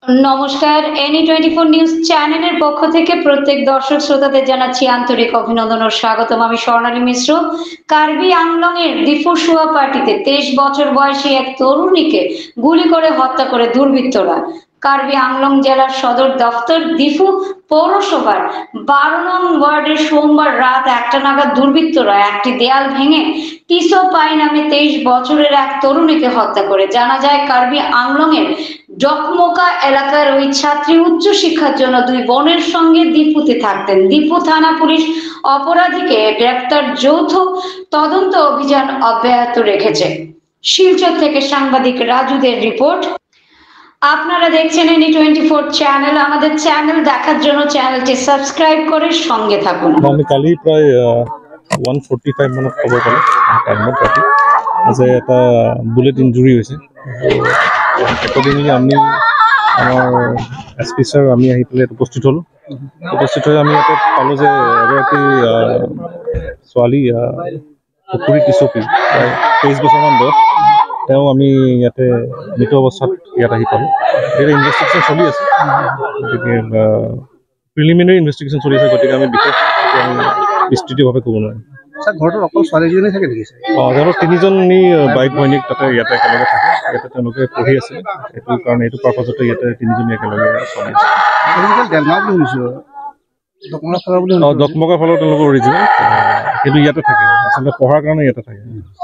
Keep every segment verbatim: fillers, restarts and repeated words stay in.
নমস্কার, any twenty four news চ্যানেলের পক্ষ থেকে প্রত্যেক দর্শক শ্রোতাদের জানাচ্ছি আন্তরিক অভিনন্দন ও স্বাগতম। আমি স্বর্ণালী মিশ্র। কার্বি আংলং এর দিফুসুয়া পার্টিতে তেইশ বছর বয়সী এক তরুণীকে গুলি করে হত্যা করে দুর্বৃত্তরা। কার্বি আংলং জেলার সদর দফতর দিফু পৌরসভার বারো নং ওয়ার্ডের সোমবার রাত একটা নাগাদ দুর্বৃত্তরা একটি দেয়াল ভেঙে টিসো পাই নামে তেইশ বছরের এক তরুণীকে হত্যা করে। জানা যায় কার্বি আংলং এর ডকমোকা এলাকার ওই ছাত্রী উচ্চ শিক্ষার জন্য দুই বোনের সঙ্গে দীপুতে থাকতেন। দীপু থানা পুলিশ অপরাধীকে গ্রেফতার যৌথ তদন্ত অভিযান অব্যাহত রেখেছে। শিলচর থেকে সাংবাদিক রাজুদের রিপোর্ট। আপনারা দেখছেন এনি টোয়েন্টি ফোর চ্যানেল। আমাদের চ্যানেল দেখার জন্য চ্যানেলটি সাবস্ক্রাইব করে সঙ্গে থাকুন। আমি কালি প্রায় ওয়ান ফোর্টি ফাইভ মানত খবৰ পালোঁ টাইমত ৰাতি যে এটা বুলেট ইঞ্জুৰি হৈছে। একৰ্ডিংলি আমি আমাৰ এছ পি ছাৰ আমি আহি পেলাই উপস্থিত হ'লোঁ। উপস্থিত হৈ আমি ইয়াতে পালোঁ যে এগৰাকী ছোৱালী পুখুৰী কিশোৰী প্ৰায় তেইছ বছৰমান বয়স, তেওঁ আমি ইয়াতে মৃত অৱস্থাত ইয়াত আহি পালোঁ। এতিয়া ইনভেষ্টিগেশ্যন চলি আছে, গতিকে প্ৰিলিমিনাৰী ইনভেষ্টিগেশ্যন চলি আছে, গতিকে আমি বিশেষ আমি বিস্তৃতভাৱে ক'ব নোৱাৰিম। ঘৰটোত অকল ছোৱালীজনী থাকে নেকি? অঁ, তেওঁলোক তিনিজনী বাইক ভৈনীক তাতে ইয়াতে একেলগে থাকে। ইয়াতে তেওঁলোকে পঢ়ি আছে, সেইটো কাৰণে এইটো পাৰ্পাজতে ইয়াতে তিনিজনী একেলগে চলি আছে। অঁ, দকমকাৰ ফালৰ তেওঁলোকৰ অৰিজিনেল, কিন্তু ইয়াতে থাকে, আচলতে পঢ়াৰ কাৰণে ইয়াতে থাকে।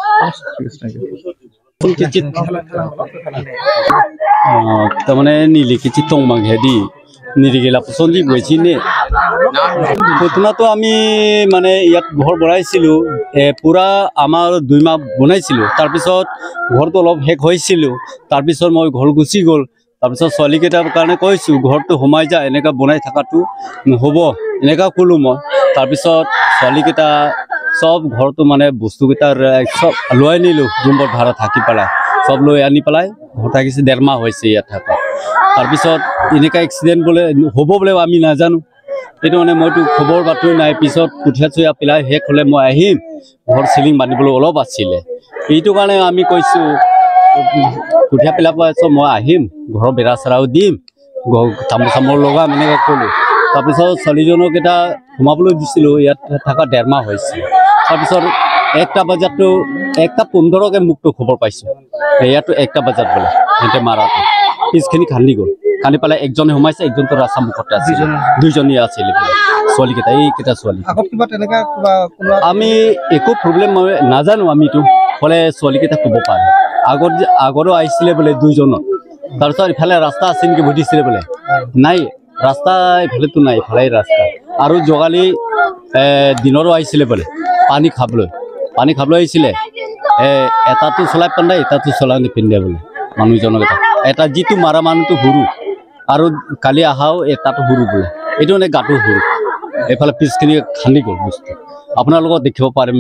তাৰমানে নিলিখিত টংমাং হেদি নিৰিগেলা পচন্দি গৈছিলে। ঘটনাটো আমি মানে ইয়াত ঘৰ বনাইছিলোঁ, পূৰা আমাৰ দুই মাহ বনাইছিলোঁ। তাৰপিছত ঘৰটো অলপ শেষ হৈছিলোঁ, তাৰপিছত মই ঘৰ গুচি গ'ল। তাৰপিছত ছোৱালীকেইটাৰ কাৰণে কৈছোঁ ঘৰটো সোমাই যা, এনেকুৱা বনাই থকাটো নহ'ব, এনেকুৱা ক'লোঁ মই। তাৰপিছত ছোৱালীকেইটা চব ঘৰটো মানে বস্তুকেইটা চব লৈ আনিলোঁ, ৰুমত ভাড়া থাকি পেলাই চব লৈ আনি পেলাই ঘৰ থাকিছে। ডেৰ মাহ হৈছে ইয়াত থকা। তাৰপিছত এনেকুৱা এক্সিডেণ্ট বোলে হ'ব বোলে আমি নাজানো, এইটো মানে মইতো খবৰ বাতৰি নাই। পিছত কঠীয়া চঠীয়া পেলাই শেষ হ'লে মই আহিম, ঘৰ চিলিং বান্ধিবলৈ অলপ আছিলে, এইটো কাৰণে আমি কৈছোঁ কঠীয়া পেলাব পাছত মই আহিম, ঘৰৰ বেৰা চেৰাও দিম, তামোল চামোল লগাম, এনেকৈ ক'লোঁ। তাৰপিছত ছোৱালীজনক এটা সোমাবলৈ দিছিলোঁ, ইয়াত থকা ডেৰ মাহ হৈছে। তাৰপিছত একটা বজাততো একটা পোন্ধৰকে মোকতো খবৰ পাইছোঁ, ইয়াতো একটা বজাত বোলে সিহঁতে মাৰাটো পিছখিনি খান্দি গ'ল। খান্দি পেলাই একজনে সোমাইছে, একজনতো ৰাস্তা মুখতে আছিলে, দুইজনী আছিলে বোলে ছোৱালীকেইটা, এইকেইটা ছোৱালী। আমি একো প্ৰব্লেম নাজানো, আমিতো হ'লে ছোৱালীকেইটা ক'ব পাৰে। আগত আগৰো আহিছিলে বোলে দুইজনত, তাৰপিছত ইফালে ৰাস্তা আছে নেকি সুধিছিলে বোলে, নাই ৰাস্তা ইফালেতো নাই, ইফালে ৰাস্তা। আৰু যোগালী দিনৰো আহিছিলে বোলে পানী খাবলৈ, পানী খাবলৈ আহিছিলে। এটাতো চলাই পাণ্ডে, এটাতো চলাই নিপিন্ধে বোলে মানুহজনক। এটা এটা যিটো মাৰা মানুহটো সৰু, আৰু কালি অহাও এটাতো সৰু বোলে, এইটো মানে গাটো সৰু। এইফালে পিছখিনি খান্দি গ'ল বস্তু, আপোনালোকক দেখিব পাৰিম।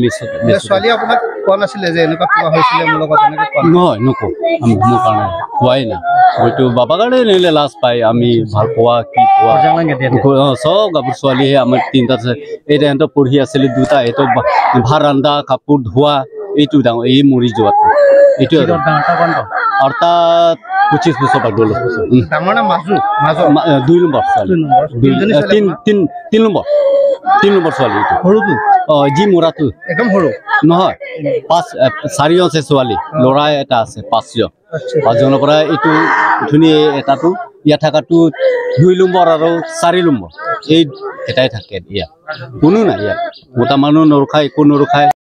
নহয় নকওঁ, মোৰ কাৰণে কোৱাই নাই, হয়তো বাবাৰ কাৰণে নিলে লাজ পায়। আমি ভাল পোৱা কি পোৱা অঁ, চব গাভৰু ছোৱালীহে আমাৰ তিনিটা আছে। এতিয়া সিহঁতৰ পঢ়ি আছিলে দুটা, এইটো ভাত ৰন্ধা কাপোৰ ধোৱা, এইটো ডাঙৰ, এই মৰি যোৱাটো এইটো আৰু তাত পঁচিছ বছৰ পাই গ'ল। দুই নম্বৰ ছোৱালী, তিনি নম্বৰ তিনি নম্বৰ ছোৱালী এইটো সৰুটো। অঁ, যি মৰাটো একদম সৰু নহয়, পাঁচ চাৰি আছে ছোৱালী, ল'ৰা এটা আছে পাঁচজন। পাঁচজনৰ পৰা এইটো ধুনীয়া এটাটো ইয়াত থকাটো দুই নম্বৰ আৰু চাৰি নম্বৰ, এই এটাই থাকে ইয়াত, কোনো নাই ইয়াত। মতা মানুহ নৰখায়, একো নৰখায়।